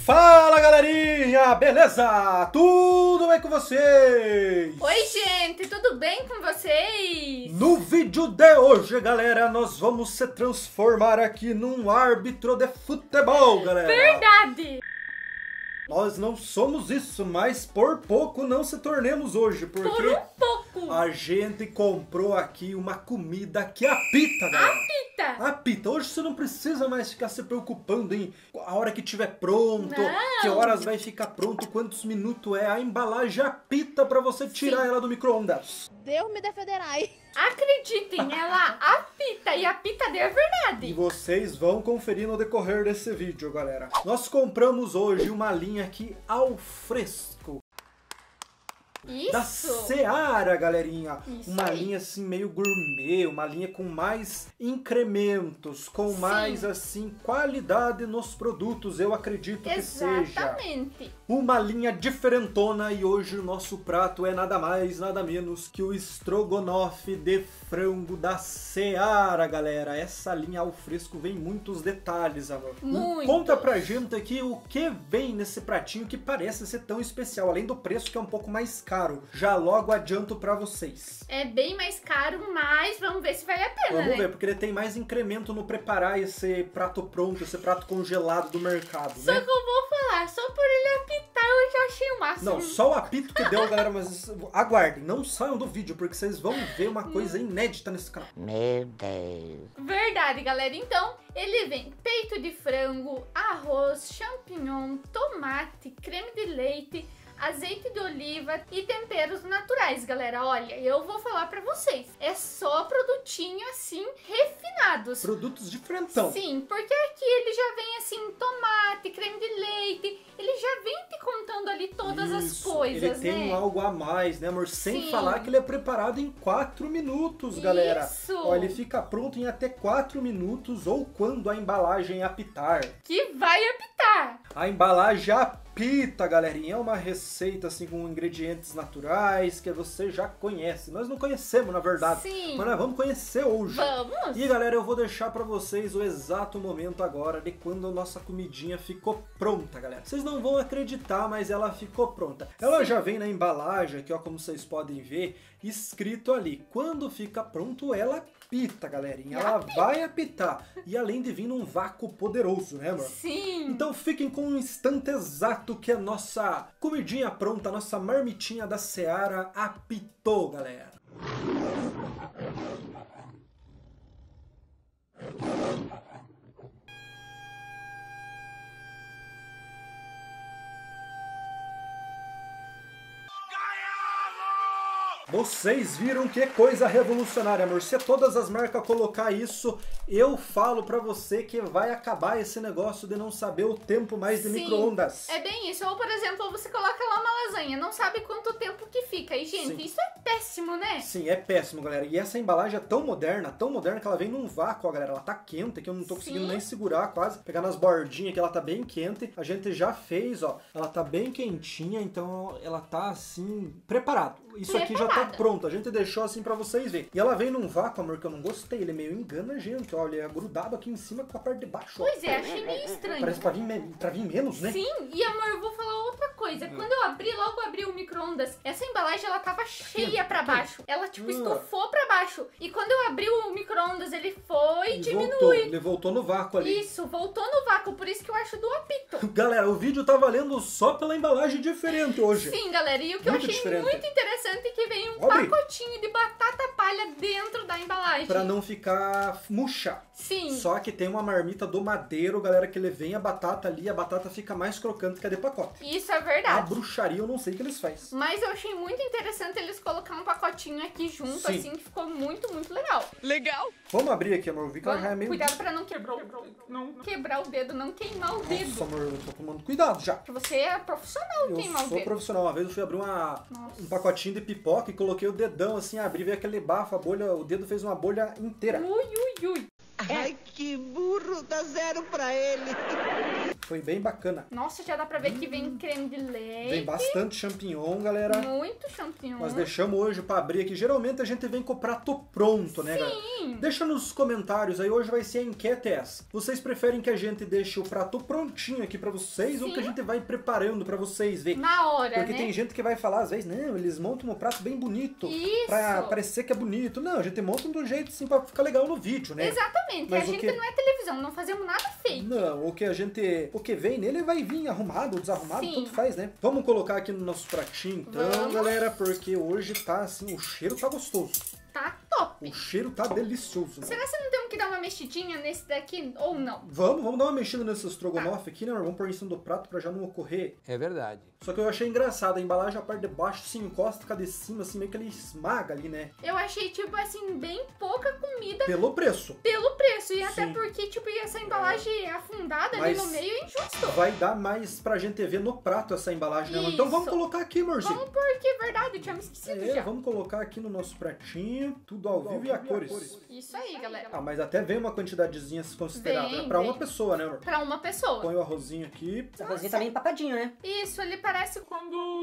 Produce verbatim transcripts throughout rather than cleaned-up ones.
Fala galerinha, beleza? Tudo bem com vocês? Oi gente, tudo bem com vocês? No vídeo de hoje, galera, nós vamos se transformar aqui num árbitro de futebol, galera. Verdade! Nós não somos isso, mas por pouco não se tornemos hoje, porque Por um pouco! a gente comprou aqui uma comida que apita, galera. Apita! Apita. Hoje você não precisa mais ficar se preocupando em a hora que estiver pronto, Não. que horas vai ficar pronto, quantos minutos é. A embalagem apita pra você tirar Sim. ela do micro-ondas. Deus me defenderai. Acreditem, ela apita e apita de E verdade. vocês vão conferir no decorrer desse vídeo, galera. Nós compramos hoje uma linha aqui ao fresco. Da Isso! Seara, galerinha. Isso uma aí. linha assim meio gourmet, uma linha com mais incrementos, com Sim. mais assim qualidade nos produtos, eu acredito que seja. Exatamente! Uma linha diferentona e hoje o nosso prato é nada mais, nada menos que o estrogonofe de frango da Seara, galera. Essa linha ao fresco vem muitos detalhes, amor. Muitos. Conta pra gente aqui o que vem nesse pratinho que parece ser tão especial, além do preço que é um pouco mais caro. Já logo adianto pra vocês. É bem mais caro, mas vamos ver se vale a pena, Vamos né? ver, porque ele tem mais incremento no preparar esse prato pronto, esse prato congelado do mercado, Só né? que eu vou falar, só por ele apitar eu já achei o máximo. Não, só o apito que deu, galera, mas aguardem, não saiam do vídeo, porque vocês vão ver uma coisa inédita nesse canal. Meu Deus. Verdade, galera. Então, ele vem peito de frango, arroz, champignon, tomate, creme de leite, azeite de oliva e temperos naturais, galera. Olha, eu vou falar pra vocês, é só produtinho assim, refinados. Produtos diferentão. Sim, porque aqui ele já vem assim, tomate, creme de leite, ele já vem te contando ali todas as Isso, coisas, ele tem né? um algo a mais, né, amor? Sem Sim. falar que ele é preparado em quatro minutos, galera. Isso. Ó, ele fica pronto em até quatro minutos ou quando a embalagem apitar. Que vai apitar. A embalagem apita, galerinha. É uma receita assim com ingredientes naturais que você já conhece. Nós não conhecemos, na verdade. Sim. Mas nós vamos conhecer hoje. Vamos? E galera, eu vou deixar pra vocês o exato momento agora de quando a nossa comidinha ficou pronta, galera. Vocês não vão acreditar, mas ela ficou pronta. Ela Sim. já vem na embalagem, aqui ó, como vocês podem ver, escrito ali. Quando fica pronto, ela apita, galerinha. Ela Apita. vai apitar. E além de vir num vácuo poderoso, né, amor? Sim. Então fiquem com um instante exato que a nossa comidinha pronta, a nossa marmitinha da Seara apitou, galera. Vocês viram que coisa revolucionária, amor. Se todas as marcas colocar isso, eu falo pra você que vai acabar esse negócio de não saber o tempo mais de Sim, micro-ondas. É bem isso. Ou, por exemplo, você coloca lá uma lasanha, não sabe quanto tempo que fica. E, gente, Sim. isso é péssimo, né? Sim, é péssimo, galera. E essa embalagem é tão moderna, tão moderna que ela vem num vácuo, ó, galera. Ela tá quente, que eu não tô conseguindo Sim. nem segurar quase. Pegar nas bordinhas que ela tá bem quente. A gente já fez, ó. Ela tá bem quentinha, então ela tá assim, preparado. Isso aqui já tá Preparada. pronto. A gente deixou assim pra vocês verem. E ela vem num vácuo, amor, que eu não gostei. Ele meio engana a gente, ó. Ele é grudado aqui em cima com a parte de baixo, ó. Pois é, achei meio estranho. Parece pra vir, me- pra vir menos, né? Sim, e amor, eu vou falar outra coisa. Quando eu abri, logo abri o micro-ondas, essa embalagem ela tava cheia pra baixo. Ela tipo Ah. estufou pra baixo. E quando eu abri o micro-ondas, ele foi E diminui. voltou. Ele voltou no vácuo ali. Isso, voltou no vácuo, por isso que eu acho do apito. Galera, o vídeo tá valendo só pela embalagem diferente hoje. Sim, galera, e o que Muito eu achei diferente. muito interessante é que vem um Abre. pacotinho de batata palha dentro da embalagem. Pra não ficar murcha. Sim. Só que tem uma marmita do Madeiro, galera, que ele vem a batata ali, a batata fica mais crocante que a de pacote. Isso é A verdade. bruxaria eu não sei o que eles fazem. Mas eu achei muito interessante eles colocar um pacotinho aqui junto, Sim. assim, que ficou muito, muito legal. Legal. Vamos abrir aqui, amor. Eu vi que ela já é Vamos, meio... cuidado pra não quebrar o não quebrar o dedo, não queimar o dedo. Nossa, amor, eu tô tomando cuidado já. Porque você é profissional em Eu queimar o sou dedo. profissional. Uma vez eu fui abrir uma, Nossa. um pacotinho de pipoca e coloquei o dedão assim, abri, veio aquele bafo, a bolha, o dedo fez uma bolha inteira. Ui, ui, ui. Ai, que burro, dá zero pra ele. Foi bem bacana. Nossa, já dá pra ver hum. que vem creme de leite. Vem bastante champignon, galera. Muito champignon. Nós deixamos hoje pra abrir aqui. Geralmente a gente vem com o prato pronto, né, Sim. galera? Deixa nos comentários aí, hoje vai ser a enquete essa. Vocês preferem que a gente deixe o prato prontinho aqui pra vocês Sim. ou que a gente vai preparando pra vocês ver? Na hora, Porque né? tem gente que vai falar, às vezes, não, eles montam um prato bem bonito. Isso. Pra parecer que é bonito. Não, a gente monta do jeito assim pra ficar legal no vídeo, né? Exatamente. Mas a gente que... não é televisão, não fazemos nada fake. Não, o que a gente... O que vem nele vai vir arrumado, desarrumado, Sim. tudo faz, né? Vamos colocar aqui no nosso pratinho, então, Vamos. galera, porque hoje tá assim, o cheiro tá gostoso. Tá top. O cheiro tá delicioso, né? Será que não temos que dar uma mexidinha nesse daqui ou não? Vamos, vamos dar uma mexida nesse estrogonofe aqui, né? Vamos pôr em cima do prato pra já não ocorrer. É verdade. Só que eu achei engraçado, a embalagem, a parte de baixo se encosta, fica de cima, assim, meio que ele esmaga ali, né? Eu achei, tipo assim, bem pouca comida Pelo preço. pelo preço. E até Sim. porque, tipo, essa embalagem afundada Mas ali no meio é injusto. Vai dar mais pra gente ver no prato essa embalagem, né? Então vamos Isso. colocar aqui, amorzinho. Vamos porque é verdade, eu tinha me esquecido É, já. vamos colocar aqui no nosso pratinho, tudo ao vivo e a cores. Isso aí, galera. Ah, mas até vem uma quantidadezinha considerável. Vem, né? Pra vem. uma pessoa, né, amor? Pra uma pessoa. Põe o arrozinho aqui. Esse arrozinho tá bem empapadinho, né? Isso, ele parece quando...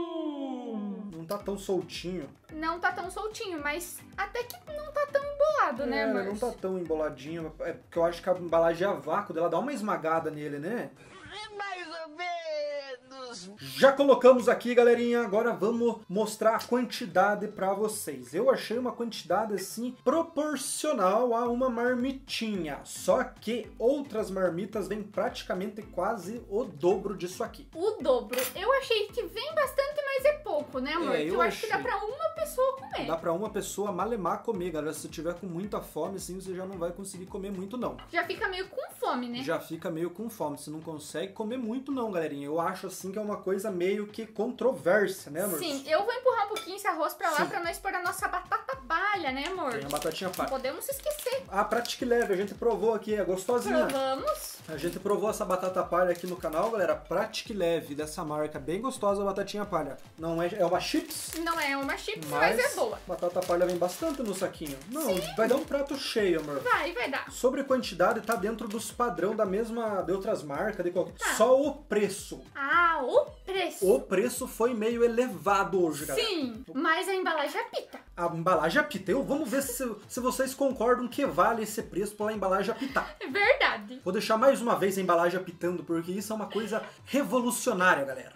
Não tá tão soltinho. Não tá tão soltinho, mas até que não tá tão embolado, né, É, amor? não tá tão emboladinho. É porque eu acho que a embalagem é a vácuo dela, dá uma esmagada nele, né? Mais ou menos. Já colocamos aqui, galerinha, agora vamos mostrar a quantidade pra vocês. Eu achei uma quantidade, assim, proporcional a uma marmitinha. Só que outras marmitas vêm praticamente quase o dobro disso aqui. O dobro. Eu achei que vem bastante, mas é pouco, né, amor? É, que eu, eu acho que dá achei. pra uma pessoa comer. Dá pra uma pessoa malemar comer, galera. Se tiver com muita fome, assim, você já não vai conseguir comer muito, não. Já fica meio com fome, né? Já fica meio com fome. Você não consegue comer muito, não, galerinha. Eu acho, assim, que é uma coisa meio que controversa, né, amor? Sim, eu vou empurrar um pouquinho esse arroz pra lá Sim. pra nós pôr a nossa batata palha, né, amor? Tem a batatinha Não palha. podemos esquecer. A Pratique Leve, a gente provou aqui, é gostosinha. Provamos. A gente provou essa batata palha aqui no canal, galera. Pratique Leve, dessa marca, bem gostosa a batatinha palha. Não é, é uma chips, Não é uma chips, mas, mas é boa. batata palha vem bastante no saquinho. Não, vai dar um prato cheio, amor. Vai, vai dar. Sobre quantidade, tá dentro dos padrão da mesma, de outras marcas, de qualquer... Tá. Só o preço. Ah, o preço. O preço foi meio elevado hoje, galera. Sim, mas a embalagem apita. A embalagem apita. Eu, vamos ver se, se vocês concordam que vale esse preço pela embalagem apitar. É verdade. Vou deixar mais uma vez a embalagem apitando, porque isso é uma coisa revolucionária, galera.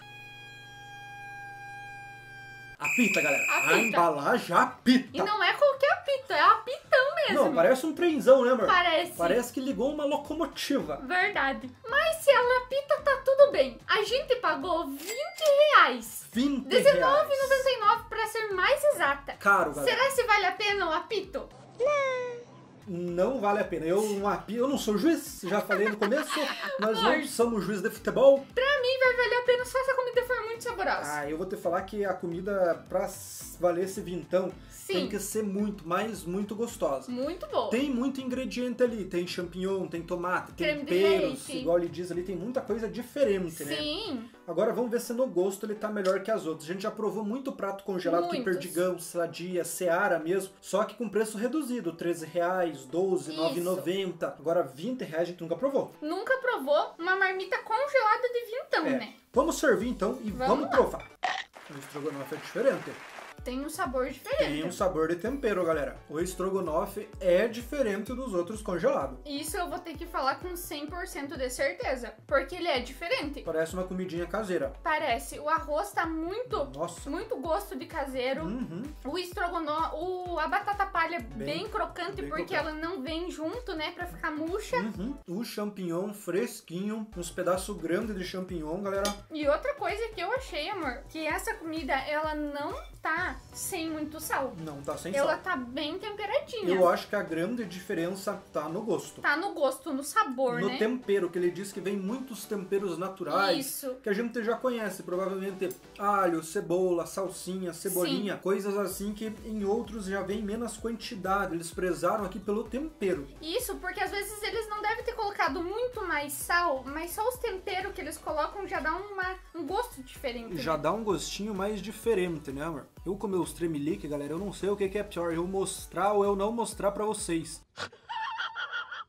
Apita, galera. Apita. A embalagem apita. E não é qualquer apito, é apitão mesmo. Não, parece um trenzão, né, amor? Parece. Parece que ligou uma locomotiva. Verdade. Mas se ela apita, tá tudo bem. A gente pagou vinte reais. vinte dezenove reais. reais e noventa e nove pra ser mais exata. Caro, galera. Será se vale a pena o apito? Não vale a pena. Eu, um api... eu não sou juiz, já falei no começo. Nós não somos juiz de futebol. Pra mim vai valer a pena só se a comida for muito saborosa. Ah, eu vou te falar que a comida, pra valer esse vintão, Sim. tem que ser muito, mas muito gostosa. Muito boa. Tem muito ingrediente ali, tem champignon, tem tomate, Creme de temperos, leite. igual ele diz ali, tem muita coisa diferente, né? Sim. Agora vamos ver se no gosto ele tá melhor que as outras. A gente já provou muito prato congelado, que Muitos. Perdigão, Sadia, Seara mesmo, só que com preço reduzido, treze reais, doze, nove reais e noventa centavos. Agora vinte reais a gente nunca provou. Nunca provou uma marmita congelada de vintão, É. né? Vamos servir então e Vamos vamos, lá. provar. O estrogonofe é diferente. Tem um sabor diferente. Tem um sabor de tempero, galera. O estrogonofe é diferente dos outros congelados. Isso eu vou ter que falar com cem por cento de certeza, porque ele é diferente. Parece uma comidinha caseira. Parece, o arroz tá muito, Nossa. muito gosto de caseiro. Uhum. O estrogonofe, o, a batata palha bem, Bem- crocante, bem porque crocante. ela não vem junto, né, pra ficar murcha. Uhum. O champignon fresquinho, uns pedaços grandes de champignon, galera. E outra coisa que eu achei, amor, que essa comida, ela não tá sem muito sal. Não tá sem Ela sal. tá bem temperadinha. Eu acho que a grande diferença tá no gosto. Tá no gosto, no sabor, No né? tempero, que ele diz que vem muitos temperos naturais. Isso. Que a gente já conhece, provavelmente alho, cebola, salsinha, cebolinha, coisas assim que em outros já vem menos quantidade. Eles prezaram aqui pelo tempero. Isso, porque às vezes eles não devem ter colocado muito mais sal, mas só os temperos que eles colocam já dá uma, um gosto diferente. Já né? dá um gostinho mais diferente, né, amor? Eu comer os tremelique, galera, eu não sei o que que é pior, eu mostrar ou eu não mostrar pra vocês.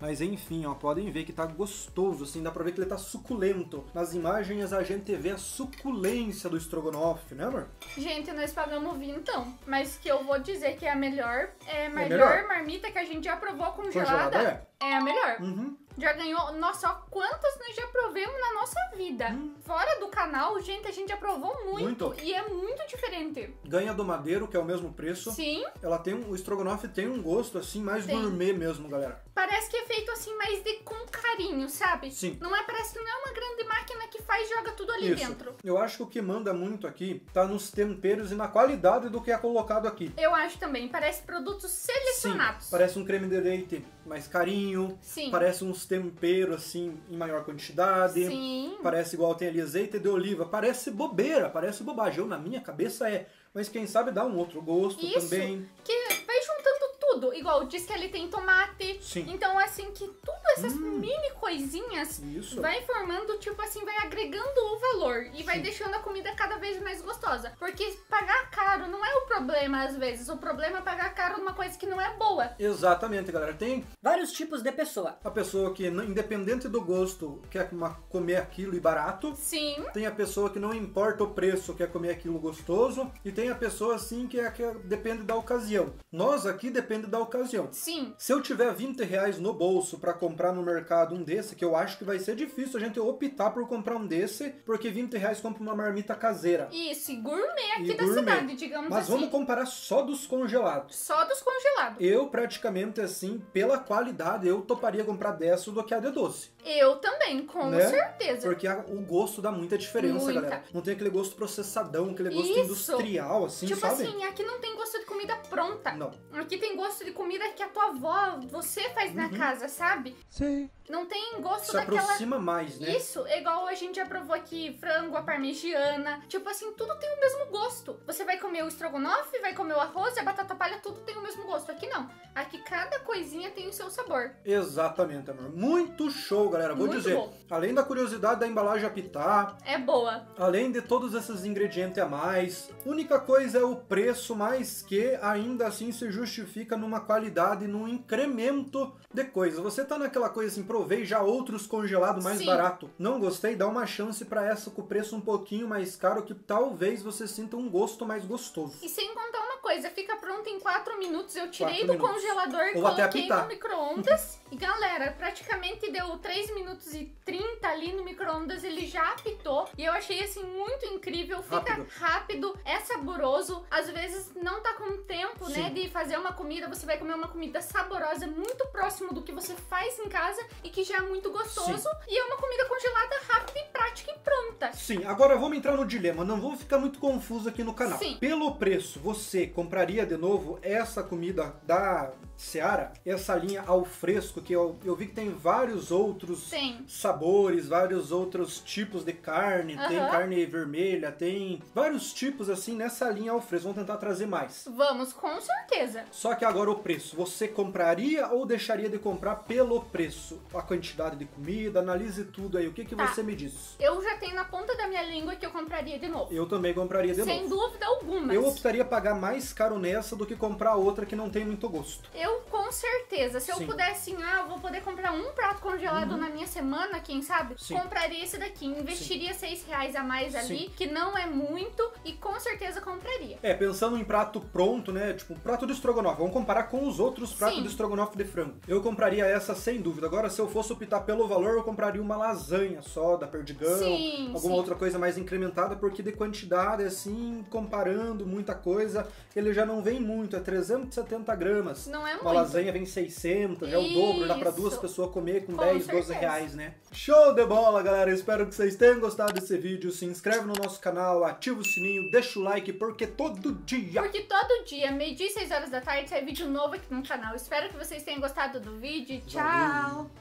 Mas enfim, ó, podem ver que tá gostoso, assim, dá pra ver que ele tá suculento. Nas imagens a gente vê a suculência do estrogonofe, né, amor? Gente, nós pagamos vintão, mas que eu vou dizer que é a melhor, é a melhor, melhor? marmita que a gente já provou congelada. Congelada é? É a melhor. Uhum. Já ganhou, nossa, ó, quantas nós já provemos na nossa vida. Hum. Fora do canal, gente, a gente já provou muito, Muito. e é muito diferente. Ganha do Madeiro, que é o mesmo preço. Sim, Ela tem um, o estrogonofe tem um gosto, assim, mais Tem. gourmet mesmo, galera. parece que é feito assim, mais de com carinho, sabe? Sim. Não é, parece que não é uma grande máquina que faz e joga tudo ali Isso. dentro. Eu acho que o que manda muito aqui tá nos temperos e na qualidade do que é colocado aqui. Eu acho também, parece produtos selecionados. Sim, parece um creme de leite mais carinho, Sim. parece uns temperos assim em maior quantidade. Sim. Parece igual tem ali azeite de oliva, parece bobeira, parece bobagem. Eu, na minha cabeça é, mas quem sabe dá um outro gosto Isso. também. Que vai juntando tudo. Igual diz que ali tem tomate. Sim. Então, assim, que tudo essas Hum. mini coisinhas Isso. vai formando, tipo assim, vai agregando o valor. E vai Sim. deixando a comida cada vez mais gostosa. Porque pagar caro não é o problema, às vezes. O problema é pagar caro numa coisa que não é boa. Exatamente, galera. Tem Vários tipos de pessoa. a pessoa que, independente do gosto, quer uma- comer aquilo e barato. Sim. Tem a pessoa que não importa o preço, quer comer aquilo gostoso. E tem a pessoa, assim, que, é, que é- depende da ocasião. Nós aqui depende da ocasião. Sim. Se eu tiver vinte reais no bolso pra comprar no mercado um desse, que eu acho que vai ser difícil a gente optar por comprar um desse, porque vinte reais compra uma marmita caseira. Isso, e gourmet aqui E da gourmet. cidade, digamos Mas assim. vamos comparar só dos congelados. Só dos congelados. Eu praticamente, assim, pela qualidade, eu toparia comprar dessa do que a de doce. Eu também, com Né? certeza. Porque a- o gosto dá muita diferença, Muita. galera. Não tem aquele gosto processadão, aquele gosto Isso. industrial, assim, Tipo sabe? assim, aqui não tem gosto de comida pronta. Não. Aqui tem gosto de comida que a tua avó, você faz na casa, sabe? Sim. Não tem gosto Se daquela... aproxima mais, né? Isso, é igual a gente já provou aqui, frango, a parmegiana. Tipo assim, tudo tem o mesmo gosto. Você vai comer o estrogonofe, vai comer o arroz e a batata palha, tudo tem o mesmo gosto. Aqui não. Aqui cada coisinha tem o seu sabor. Exatamente, amor. Muito show, galera. Vou Muito dizer, bom. além da curiosidade da embalagem apitar, É boa. além de todos esses ingredientes a mais, única coisa é o preço, mas que ainda assim se justifica numa qualidade, num incremento de coisas. Você tá naquela coisa assim, provei já outros congelados mais Sim. barato. Não gostei, dá uma chance pra essa com o preço um pouquinho mais caro, que talvez você sinta um gosto mais gostoso. E sem contar uma coisa, fica pronto em quatro minutos. Eu tirei Quatro do minutos. congelador e Ou até coloquei apitar. no micro-ondas. E galera, praticamente deu três minutos e trinta ali no micro-ondas. Ele já apitou. E eu achei assim muito incrível. Fica Rápido. rápido, é saboroso. Às vezes não tá com tempo, né, Sim. de fazer uma comida. Você vai comer uma comida saborosa, muito próximo do que você faz em casa e que já é muito gostoso. E é uma comida congelada rápida e prática e pronta. Sim, agora vamos entrar no dilema, não vou ficar muito confuso aqui no canal. Sim. Pelo preço, você compraria de novo essa comida da Seara? Essa linha ao fresco, que eu, eu vi que tem vários outros Tem. sabores, vários outros tipos de carne, tem Aham. carne vermelha, tem vários tipos assim nessa linha ao fresco. Vamos tentar trazer mais. Vamos, com certeza. Só que agora o preço, você compraria ou deixaria de comprar pelo preço? A quantidade de comida, analise tudo aí, o que, que Tá. você me diz? Eu já tenho na ponta da minha língua que eu compraria de novo. Eu também compraria de Sem novo. dúvida alguma. Eu optaria pagar mais caro nessa do que comprar outra que não tem muito gosto. Eu, com certeza, se eu Sim. pudesse, assim, ah, eu vou poder comprar um prato congelado na minha semana, quem sabe? Sim. Compraria esse daqui, investiria seis reais a mais ali, que não é muito, e com certeza compraria. É, pensando em prato pronto, né? Tipo, prato de estrogonofe. Vamos comparar com os outros pratos Sim. de estrogonofe de frango. Eu compraria essa sem dúvida. Agora, se eu fosse optar pelo valor, eu compraria uma lasanha só, da Perdigão. Sim, alguma sim. outra coisa mais incrementada, porque de quantidade, assim, comparando muita coisa, ele já não vem muito. É trezentos e setenta gramas. Não é Uma muito. lasanha vem seiscentos, é o dobro, dá pra Isso. duas pessoas comer com, Com dez, doze certeza. reais, né? Show de bola, galera! Espero que vocês tenham gostado desse vídeo. Se inscreve no nosso canal, ativa o sininho, deixa o like, porque todo dia... Porque todo dia, meio-dia e seis horas da tarde, sai vídeo novo aqui no canal. Espero que vocês tenham gostado do vídeo. Tchau! Valeu.